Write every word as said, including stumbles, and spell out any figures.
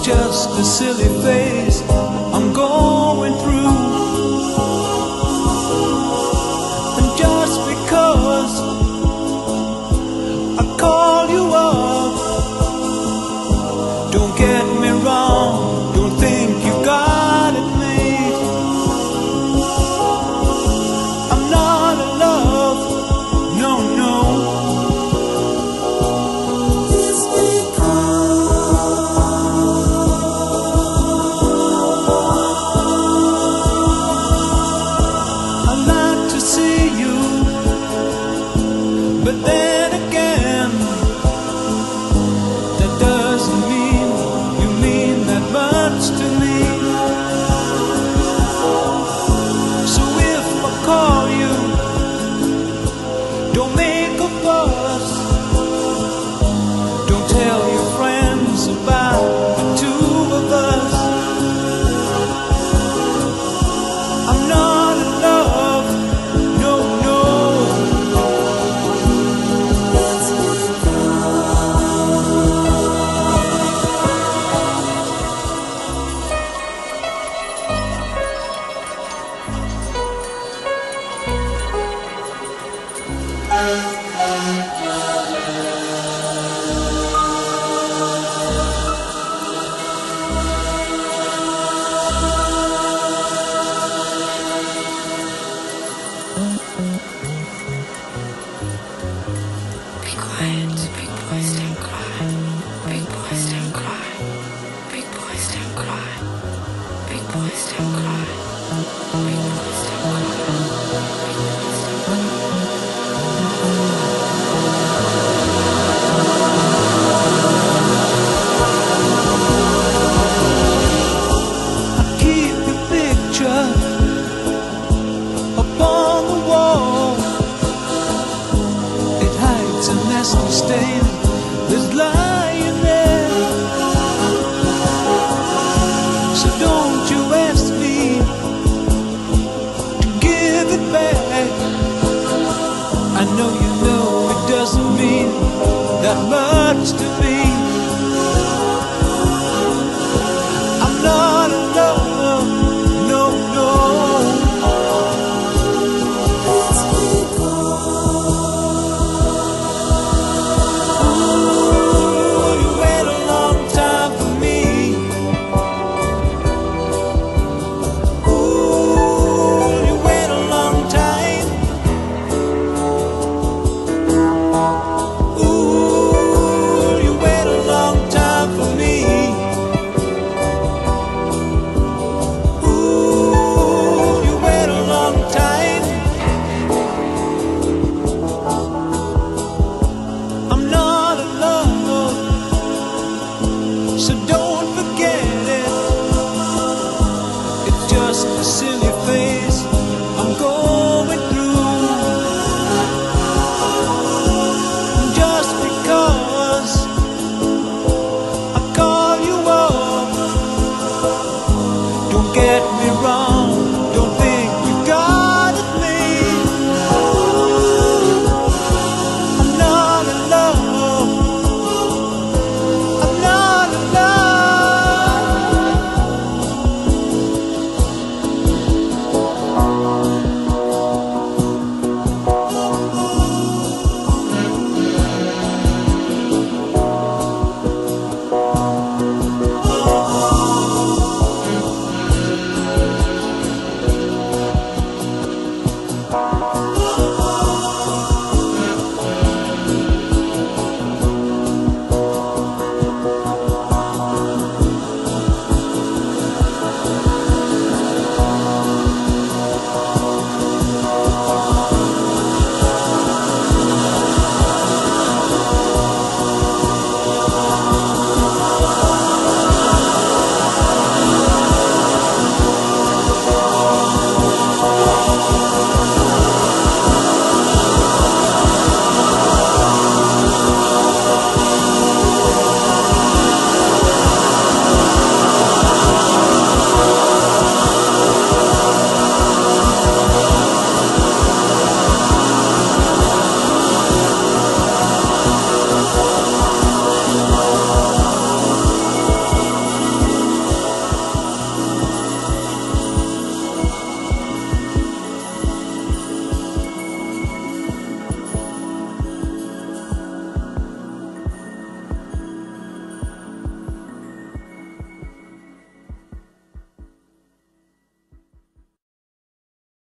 just a silly phase I'm going through. And just because I call you up, don't get me wrong, don't think you got it made. I'm not in love, no, no. But then again, that doesn't mean you mean that much to me. So if I call you, don't make a fuss. Don't tell your friends about the two of us. I'm not in love, no, no. Stain that's lying there. So don't you ask me to give it back. I know you know it doesn't mean that much to me.